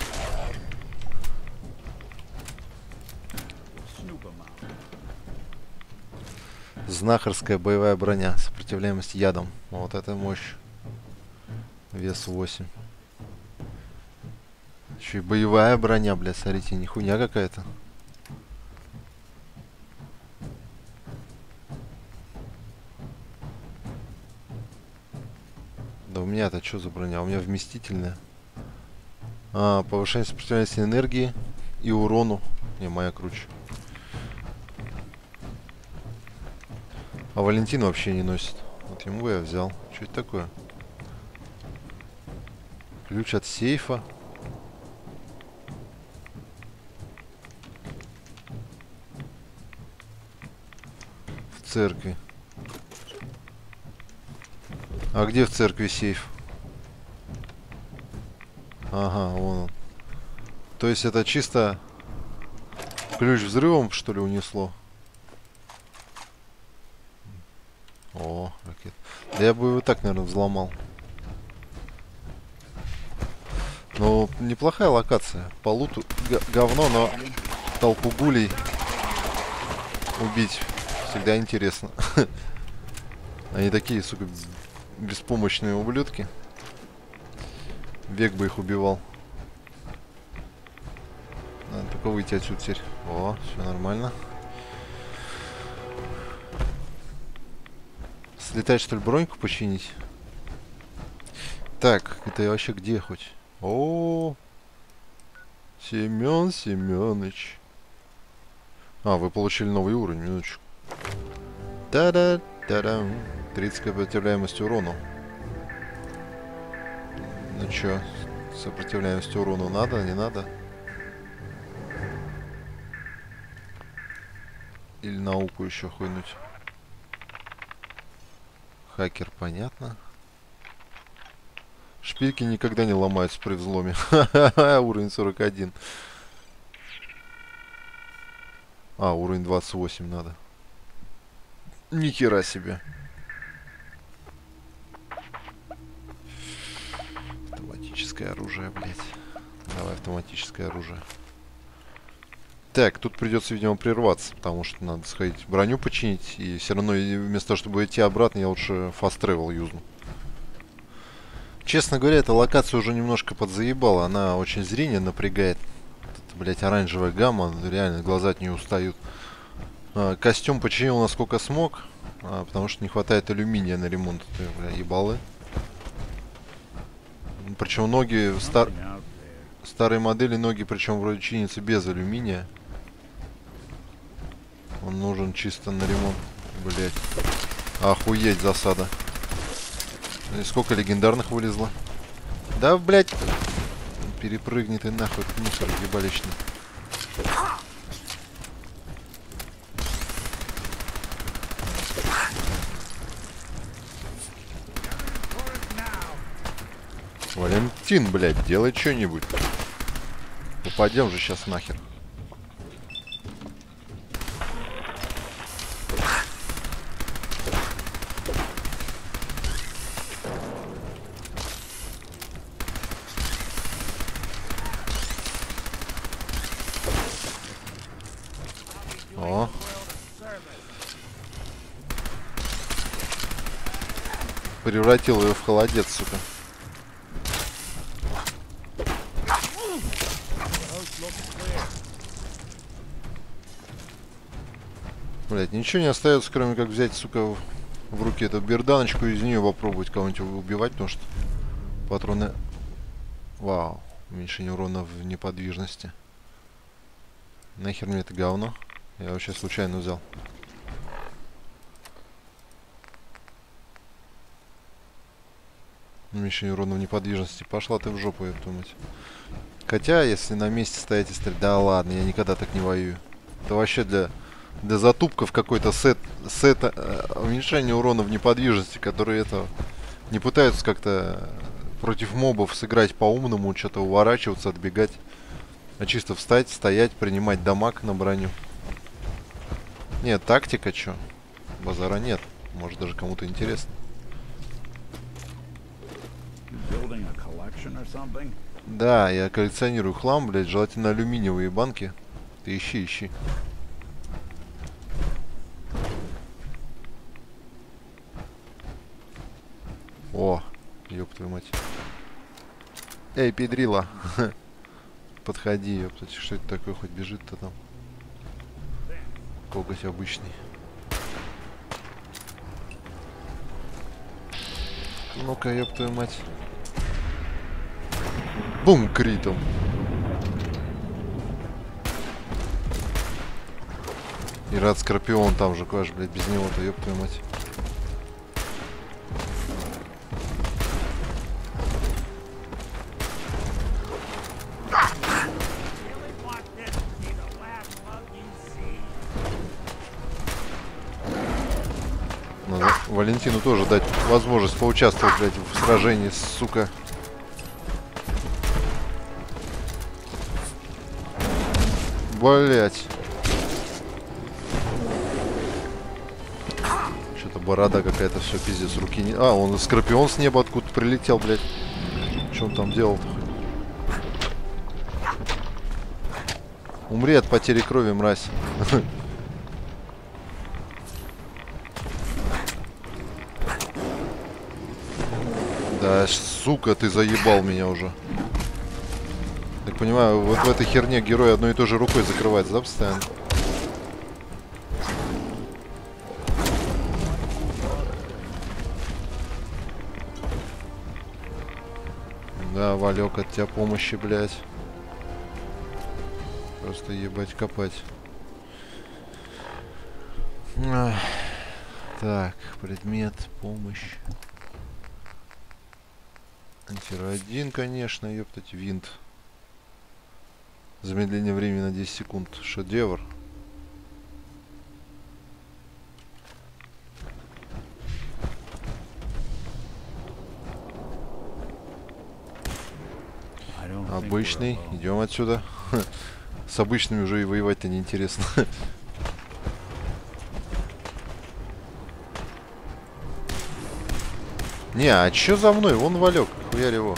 Знахарская боевая броня. Сопротивляемость ядом. Вот это мощь. Вес 8. Еще и боевая броня, блядь. Смотрите, нихуя какая-то. Да у меня-то что за броня? У меня вместительная. А, повышение сопротивляемости энергии и урону. Не, моя круче. А Валентин вообще не носит. Вот ему бы я взял. Что это такое? Ключ от сейфа. В церкви. А где в церкви сейф? Ага, вон он. То есть это чисто ключ взрывом, что ли, унесло? О, ракет. Да я бы его так, наверное, взломал. Ну, неплохая локация. По луту говно, но толпу гулей убить всегда интересно. Они такие, сука, беспомощные ублюдки. Век бы их убивал. Надо только выйти отсюда теперь. О, все нормально. Слетать, что ли, броньку починить? Так, это вообще где хоть? О, Семен Семенович. А, вы получили новый уровень, минуточку. Та-да-та-дам. 30 сопротивляемость урону. Ну чё, сопротивляемость урону надо, не надо? Или науку еще хуйнуть? Хакер, понятно. Шпильки никогда не ломаются при взломе. Уровень 41. А, уровень 28 надо. Ни хера себе. Автоматическое оружие, блядь. Давай автоматическое оружие. Так, тут придется, видимо, прерваться, потому что надо сходить броню починить. И все равно, вместо того, чтобы идти обратно, я лучше fast travel юзну. Честно говоря, эта локация уже немножко подзаебала. Она очень зрение напрягает. Это, блядь, оранжевая гамма. Реально, глаза от нее устают. Костюм починил насколько смог. Потому что не хватает алюминия на ремонт. Это, бля, ебалы. Причем ноги старые модели, ноги причем вроде чинятся без алюминия. Он нужен чисто на ремонт. Блять. Охуеть засада. И сколько легендарных вылезло? Да, блять. Перепрыгни ты нахуй, мусор ебаличный. Валентин, блядь, делай что-нибудь. Упадем же сейчас нахер. О. Превратил ее в холодец, сука. Блять, ничего не остается, кроме как взять, сука, в руки эту берданочку и из нее попробовать кого-нибудь убивать, потому что патроны... Вау, уменьшение урона в неподвижности. Нахер мне это говно? Я вообще случайно взял. Уменьшение урона в неподвижности. Пошла ты в жопу, я думать. Хотя, если на месте стоять и стрелять... Да ладно, я никогда так не воюю. Это вообще для затупков какой-то сет уменьшения урона в неподвижности, которые это не пытаются как-то против мобов сыграть по-умному, что-то уворачиваться, отбегать. А чисто встать, стоять, принимать дамаг на броню. Нет, тактика чё? Базара нет. Может даже кому-то интересно. Да, я коллекционирую хлам, блядь, желательно алюминиевые банки. Ты ищи. О, ёб твою мать. Эй, педрила. Подходи, ёптать. Что это такое, хоть бежит-то там? Коготь обычный. Ну-ка, ёб твою мать. Бум, критом. И рад Скорпион там же, кваш, блядь, без него-то, ёб твою мать. Надо Валентину тоже дать возможность поучаствовать, блядь, в сражении, сука. Блять. Что-то борода какая-то, все, пиздец, руки не... А, он Скорпион с неба откуда-то прилетел, блядь. Что он там делал-то? Умри от потери крови, мразь. Да, сука, ты заебал меня уже. Так понимаю, вот в этой херне герой одной и той же рукой закрывается, да, постоянно? Да, Валек, от тебя помощи, блядь. Просто ебать копать. Так, предмет, помощь. Антир-1, конечно, ёптать, винт. Замедление времени на 10 секунд. Шедевр. Обычный. Идем отсюда. С обычными уже и воевать-то неинтересно. Не, а чё за мной? Вон Валек, хуярь его.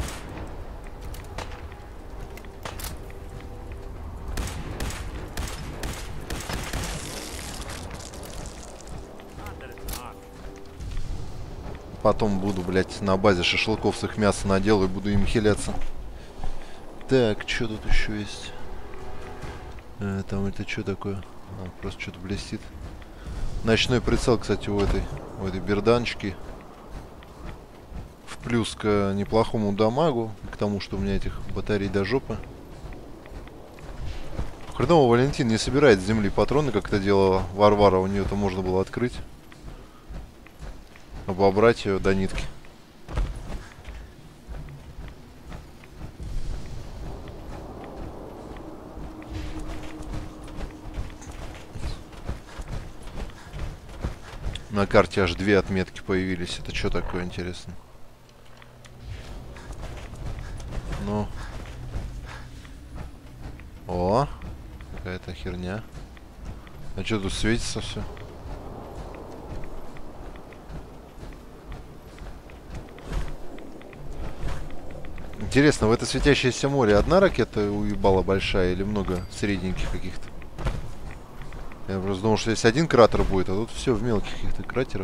Потом буду, блядь, на базе шашлыков с их мяса наделаю и буду им хиляться. Так, что тут еще есть? Там это что такое? Просто что-то блестит. Ночной прицел, кстати, у этой берданочки. В плюс к неплохому дамагу. К тому, что у меня этих батарей до жопы. Хреново Валентин не собирает с земли патроны, как это делала Варвара. У нее-то можно было открыть. Обобрать ее до нитки. На карте аж 2 отметки появились. Это что такое, интересно? Ну. О, какая-то херня. А что тут светится все? Интересно, в это светящееся море одна ракета уебала большая или много средненьких каких-то? Я просто думал, что здесь один кратер будет, а тут все в мелких каких-то кратерах.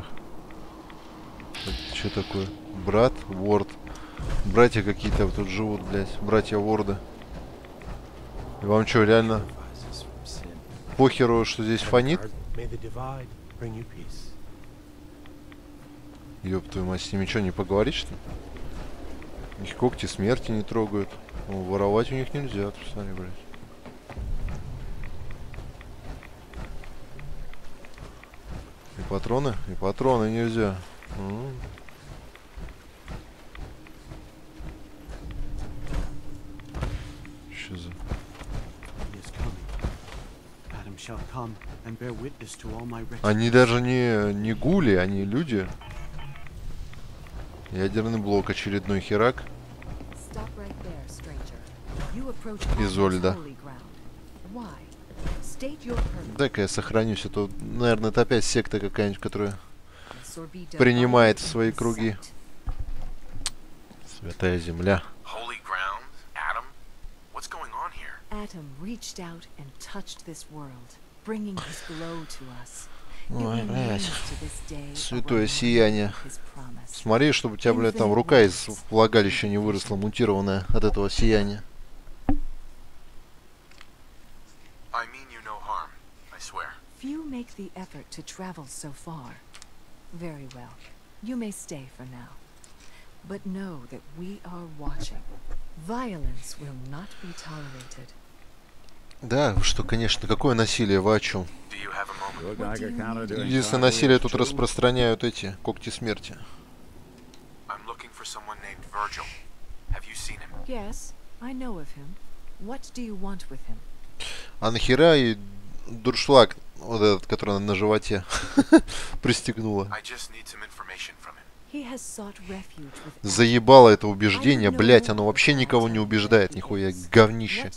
Что такое? Брат, Ворд. Братья какие-то тут живут, блядь. Братья Ворда. И вам что, реально похеру, что здесь фонит? Ёб твою мать, с ними что, не поговорить, что ли? Их когти смерти не трогают. О, воровать у них нельзя, посмотри, блядь. И патроны нельзя. Что за... Они даже не гули, они люди. Ядерный блок, очередной херак. Изольда. Дай-ка я сохранюсь, а то, наверное, это опять секта какая-нибудь, которая принимает в свои круги. Святая земля. Ой, блядь. Святое сияние. Смотри, чтобы у тебя, блядь, там рука из влагалища не выросла, мутированная от этого сияния. Few make the effort to travel so far. Very well. You may stay for now. But know that we are watching. Violence will not be tolerated. Да, что, конечно, какое насилие, вы о чем? Единственное насилие тут распространяют эти когти смерти. Yes, I know of him. What do you want with him? А нахера и дуршлаг, вот этот, который на животе пристегнула? Заебало это убеждение, блять, оно вообще никого не убеждает, нихуя, говнище.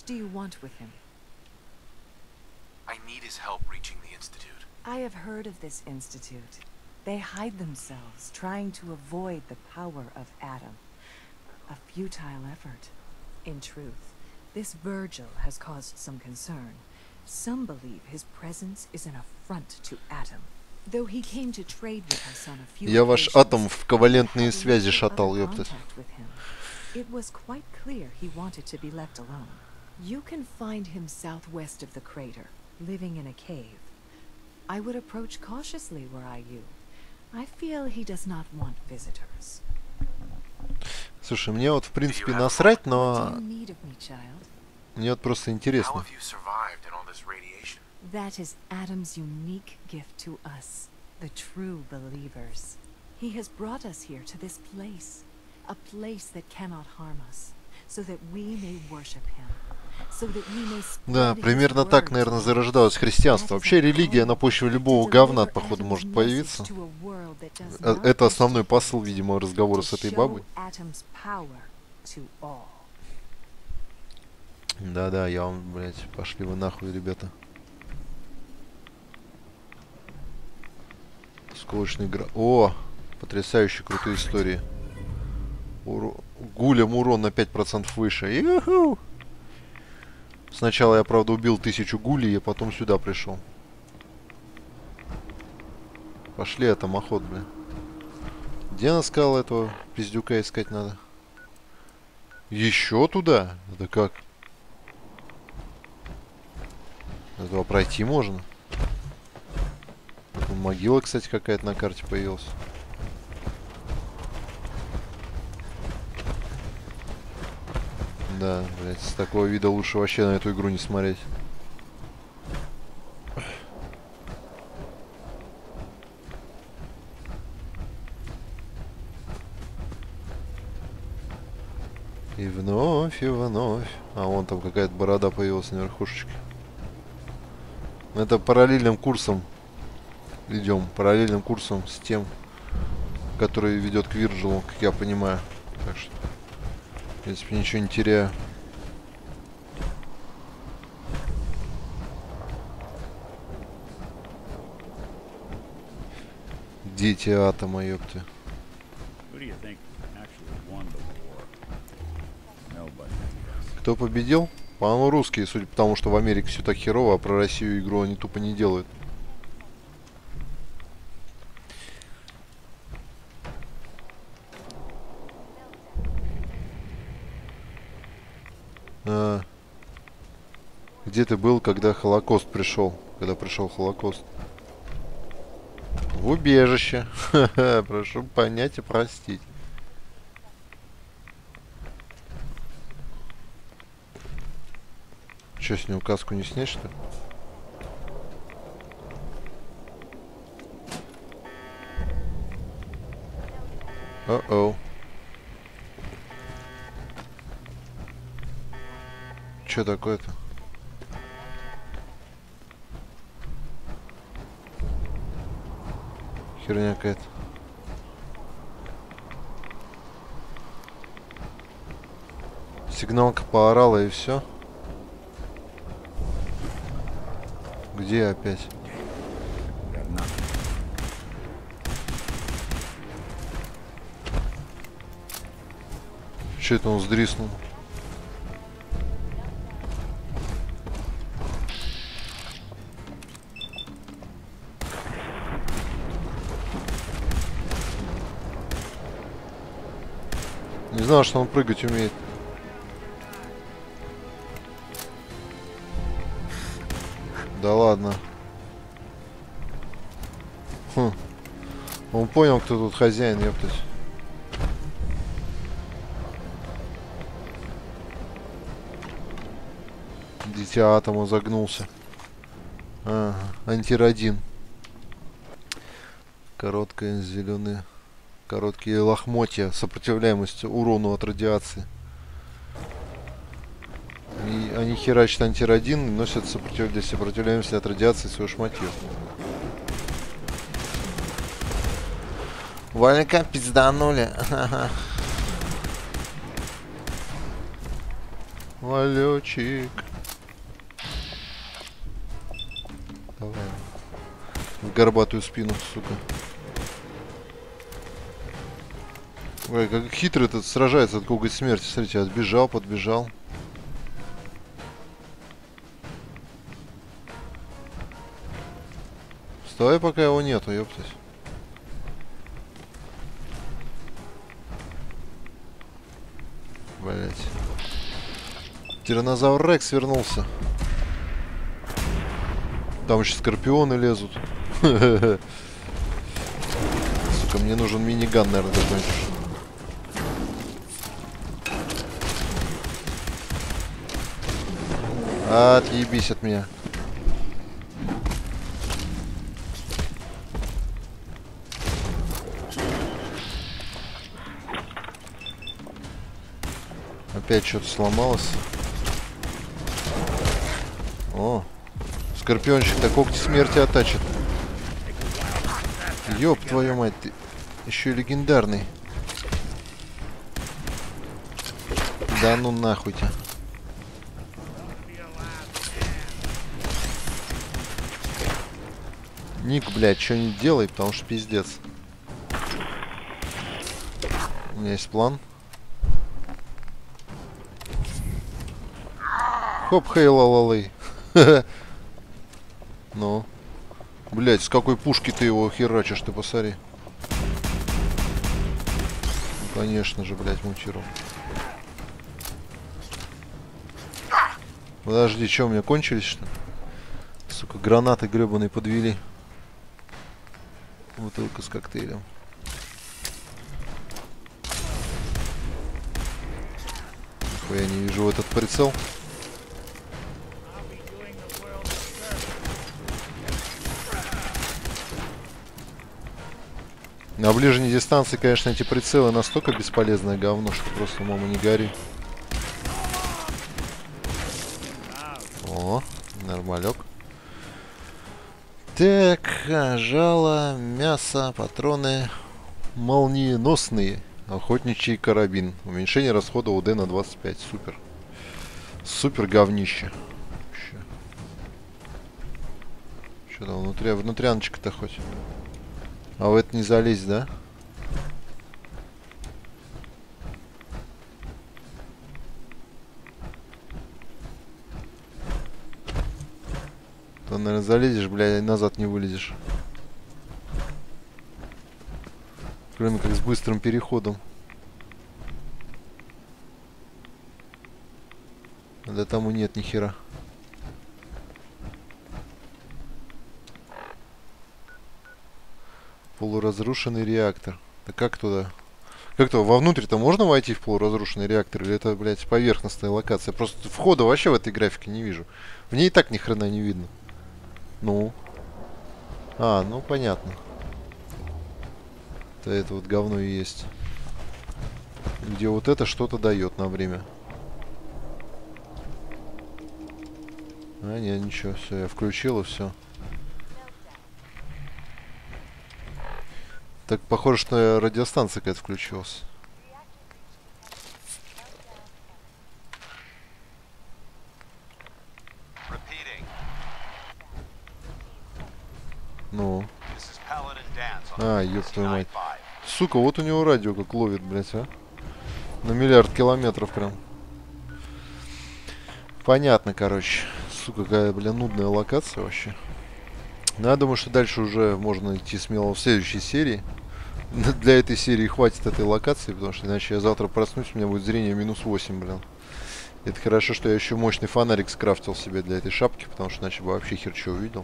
I have heard of this institute. They hide themselves, trying to avoid the power of Adam. A futile effort. In truth, this Virgil has caused some concern. Some believe his presence is an affront to Adam. Though he came to trade with us on a few Я ваш атом в ковалентные связи шатал, ёпта. It was quite clear he wanted to be left alone. You can find him southwest of the crater, living in a cave. I would approach cautiously were I you. I feel he does not want visitors. Слушай, мне вот в принципе насрать, но мне вот просто интересно. That is Adam's unique gift to us, the true believers. He has brought us here to this place, a place that cannot harm us, so that we may worship him. Да, примерно так, наверное, зарождалось христианство. Вообще религия на почве любого говна, походу, может появиться. Это основной посыл, видимо, разговора с этой бабой. Да-да, я вам, блядь, пошли вы нахуй, ребята. Сколочный град. О, потрясающе крутые истории. Гулям урон на 5% выше. Ю-ху! Сначала я, правда, убил 1000 гулей, а потом сюда пришел. Пошли, это охот, бля. Где она сказала этого пиздюка искать надо? Еще туда? Это как? Этого пройти можно? Могила, кстати, какая-то на карте появилась. Да, блядь, с такого вида лучше вообще на эту игру не смотреть. И вновь, и вновь. А вон там какая-то борода появилась на верхушечке. Это параллельным курсом идем. Параллельным курсом с тем, который ведет к Вирджилу, как я понимаю. Так что, в принципе, ничего не теряю. Дети атома, ёпты. Кто победил? По-моему, русские, судя по тому, что в Америке все так херово, а про Россию игру они тупо не делают. Где ты был, когда Холокост пришел? Когда пришел Холокост? В убежище. Прошу понять и простить. Че, с него каску не снять, что ли? О-оу. Чё такое-то? Херня какая-то. Сигналка поорала и все. Где опять? Че это он сдриснул? Не знал, что он прыгать умеет. Да ладно. Хм. Он понял, кто тут хозяин, ёптать. Дитя атома загнулся. Ага, антирадин. Короткая зеленая. Короткие лохмотья. Сопротивляемость урону от радиации. И они херачат антирадин и носят для сопротивляемости от радиации свою шматью. Валька пизданули. Валечик. Давай. В горбатую спину, сука. Ой, как хитрый этот сражается от коготь смерти. Смотрите, отбежал, подбежал. Стой, пока его нету, ёптать. Блять. Тираннозавр Рекс вернулся. Там еще скорпионы лезут. Сука, мне нужен миниган, наверное, закончишь. Отъебись от меня. Опять что-то сломалось. О, скорпиончик-то когти смерти оттачит. Ёб твою мать, ты еще и легендарный. Да ну нахуй тебя. Ник, блядь, что-нибудь делай, потому что пиздец. У меня есть план. Хоп, хей, ла-ла-лей. Ну. Блядь, с какой пушки ты его херачишь, ты посмотри. Ну, конечно же, блядь, мутировал. Подожди, что, у меня кончились, что ли? Сука, гранаты гребаные подвели. Бутылка с коктейлем. Я не вижу этот прицел. На ближней дистанции, конечно, эти прицелы настолько бесполезное говно, что просто мама не гори. О, нормалек. Так, жало, мясо, патроны, молниеносные, охотничий карабин. Уменьшение расхода УД на 25. Супер. Супер говнище. Что там внутряночка-то хоть? А в это не залезть, да? То, наверное, залезешь, блядь, и назад не вылезешь. Кроме как с быстрым переходом. Да там и нет ни хера. Полуразрушенный реактор. Да как туда? Как-то вовнутрь-то можно войти в полуразрушенный реактор? Или это, блядь, поверхностная локация? Просто входа вообще в этой графике не вижу. В ней и так ни хрена не видно. Ну. А, ну понятно. То это вот говно и есть. где вот это что-то дает на время. А, нет, ничего, все, я включил и все. Так, похоже, что радиостанция какая-то включилась. Ну. А, ёб твою мать. Сука, вот у него радио как ловит, блядь, а. На миллиард километров прям. Понятно, короче. Сука, какая, бля, нудная локация вообще. Но я думаю, что дальше уже можно идти смело в следующей серии. Для этой серии хватит этой локации, потому что иначе я завтра проснусь, у меня будет зрение минус 8, блин. Это хорошо, что я еще мощный фонарик скрафтил себе для этой шапки, потому что иначе бы вообще хер что увидел.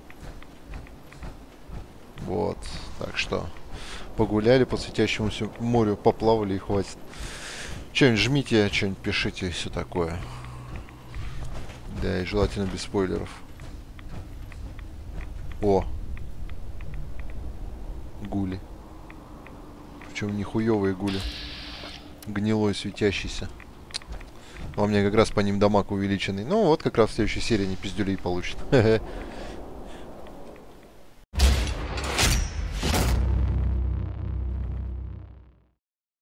Вот, так что погуляли по светящемуся морю, поплавали и хватит. Что-нибудь жмите, что-нибудь пишите и все такое. Да, и желательно без спойлеров. О! Гули. Причем нихуевые гули. Гнилой, светящийся. А у меня как раз по ним дамаг увеличенный. Ну вот как раз в следующей серии они пиздюлей получат.